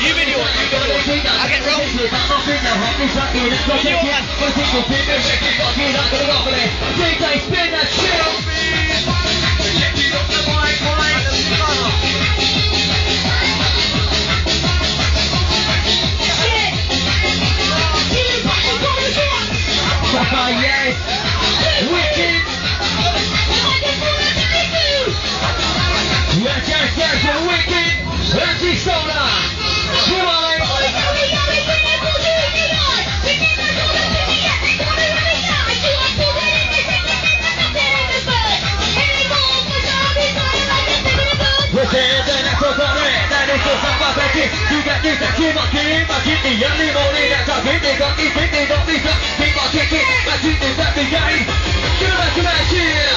You video it. I get wrong. DJ, spin that yes! Wicked! Yes, you're wicked! Empty soda! Come on! Come on,